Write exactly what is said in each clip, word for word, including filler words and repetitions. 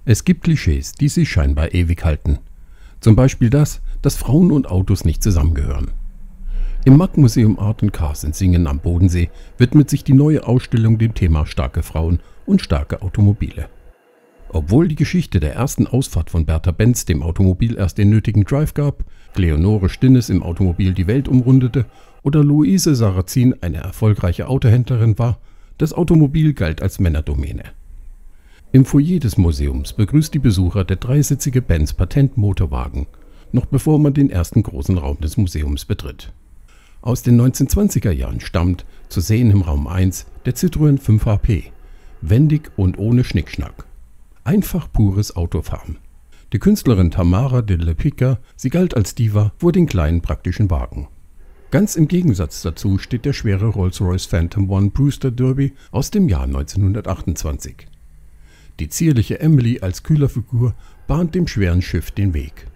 Es gibt Klischees, die sich scheinbar ewig halten. Zum Beispiel das, dass Frauen und Autos nicht zusammengehören. Im M A C-Museum Art and Cars in Singen am Bodensee widmet sich die neue Ausstellung dem Thema starke Frauen und starke Automobile. Obwohl die Geschichte der ersten Ausfahrt von Bertha Benz dem Automobil erst den nötigen Drive gab, Leonore Stinnes im Automobil die Welt umrundete oder Luise Sarrazin eine erfolgreiche Autohändlerin war, das Automobil galt als Männerdomäne. Im Foyer des Museums begrüßt die Besucher der dreisitzige Benz Patentmotorwagen, noch bevor man den ersten großen Raum des Museums betritt. Aus den neunzehnhundertzwanziger Jahren stammt, zu sehen im Raum eins, der Citroën fünf H P, wendig und ohne Schnickschnack. Einfach pures Autofahren. Die Künstlerin Tamara de Lepica, sie galt als Diva vor den kleinen praktischen Wagen. Ganz im Gegensatz dazu steht der schwere Rolls-Royce Phantom One Brewster Derby aus dem Jahr neunzehnhundertachtundzwanzig. Die zierliche Emily als Kühlerfigur bahnt dem schweren Schiff den Weg.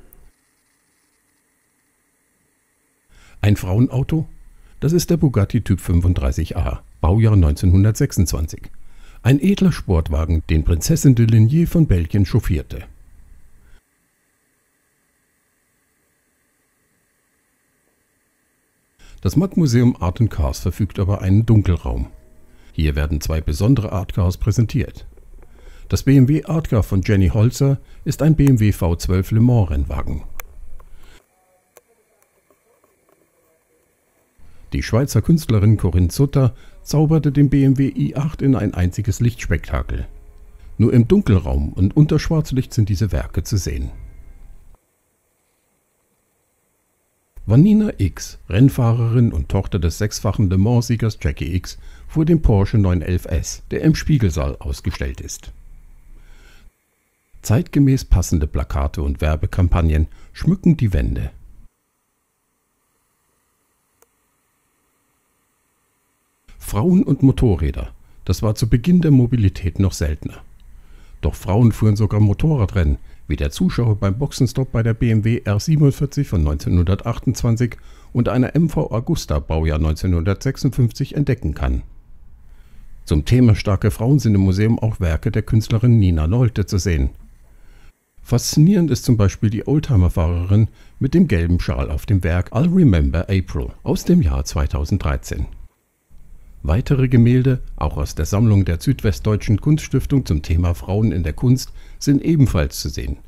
Ein Frauenauto? Das ist der Bugatti Typ fünfunddreißig A, Baujahr neunzehnhundertsechsundzwanzig. Ein edler Sportwagen, den Prinzessin de Ligne von Belgien chauffierte. Das M A C-Museum Art and Cars verfügt über einen Dunkelraum. Hier werden zwei besondere Artcars präsentiert. Das B M W Artcar von Jenny Holzer ist ein B M W V zwölf Le Mans Rennwagen. Die Schweizer Künstlerin Corinne Sutter zauberte den B M W i acht in ein einziges Lichtspektakel. Nur im Dunkelraum und unter Schwarzlicht sind diese Werke zu sehen. Vanina X, Rennfahrerin und Tochter des sechsfachen Le Mans-Siegers Jackie X, fuhr den Porsche neunhundertelf S, der im Spiegelsaal ausgestellt ist. Zeitgemäß passende Plakate und Werbekampagnen schmücken die Wände. Frauen und Motorräder, das war zu Beginn der Mobilität noch seltener. Doch Frauen fuhren sogar Motorradrennen, wie der Zuschauer beim Boxenstopp bei der B M W R siebenundvierzig von neunzehnhundertachtundzwanzig und einer M V Agusta Baujahr neunzehnhundertsechsundfünfzig entdecken kann. Zum Thema starke Frauen sind im Museum auch Werke der Künstlerin Nina Nolte zu sehen. Faszinierend ist zum Beispiel die Oldtimerfahrerin mit dem gelben Schal auf dem Werk I'll Remember April aus dem Jahr zweitausenddreizehn. Weitere Gemälde, auch aus der Sammlung der Südwestdeutschen Kunststiftung zum Thema Frauen in der Kunst, sind ebenfalls zu sehen.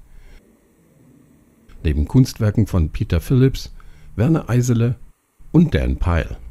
Neben Kunstwerken von Peter Phillips, Werner Eisele und Dan Pyle.